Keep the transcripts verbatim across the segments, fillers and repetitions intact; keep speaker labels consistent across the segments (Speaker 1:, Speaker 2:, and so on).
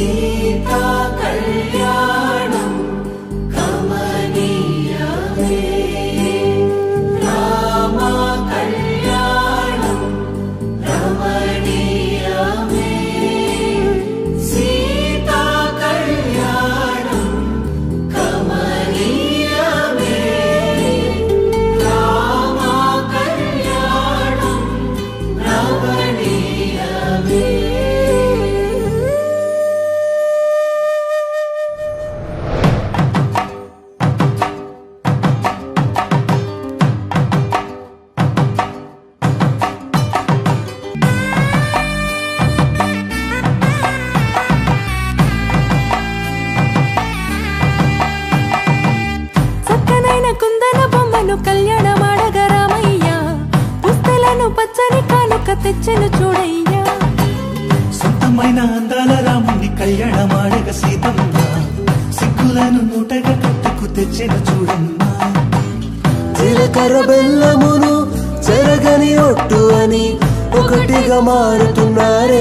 Speaker 1: సీతా కళ్యాణం కమనీయమే రామ కళ్యాణం రమణీయమే సీతా కళ్యాణం కమనీయమే రామ కళ్యాణం రమణీయమే.
Speaker 2: చక్కనైన కుందన బొమ్మను కళ్యాణమాడగ రామయ్య పుస్తలను పచ్చని కానుక తెచ్చెను చూడయ్యా.
Speaker 3: సొంతమైన అందాల రాముని కళ్యాణమాడగ సీతమ్మ సిగ్గులను మూటగా కట్టుకు తెచ్చెను చూడమ్మా.
Speaker 1: జీలకర్ర బెల్లమును చెరగని ఒట్టు అని ఒకటిగా మారుతున్నారే.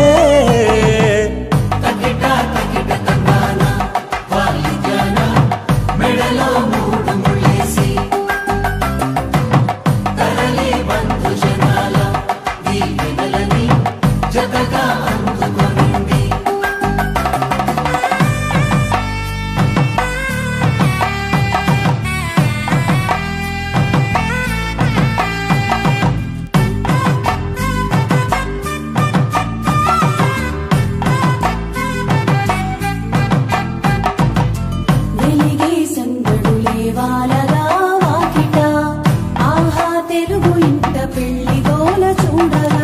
Speaker 2: వెలిగే సందడులే వాలగా వాకిట ఆహా తెలుగు ఇంట పెళ్లి గోల చూడగా.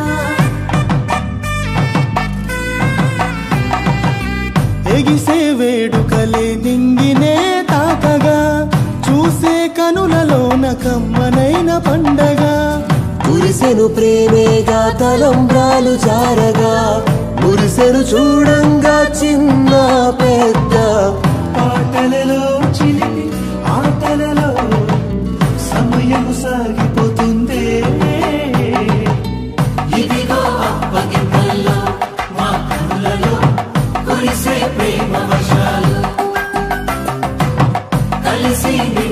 Speaker 3: ఎగిసే వేడుకలే దింగినే తాకగా చూసే కనులలోన కమ్మనైన పండగ.
Speaker 1: కురిసెను ప్రేమేగా తలంబ్రాలు జారగా మురిసెను చూడంగా చిన్న పెద్ద.
Speaker 3: పాటలలో చిలిపి ఆటలలో సమయం సాగిపోతుందే.
Speaker 1: ఇదిగో అప్పగింతల్లో మా కనులలో కురిసే ప్రేమ వర్షాలు కలిసి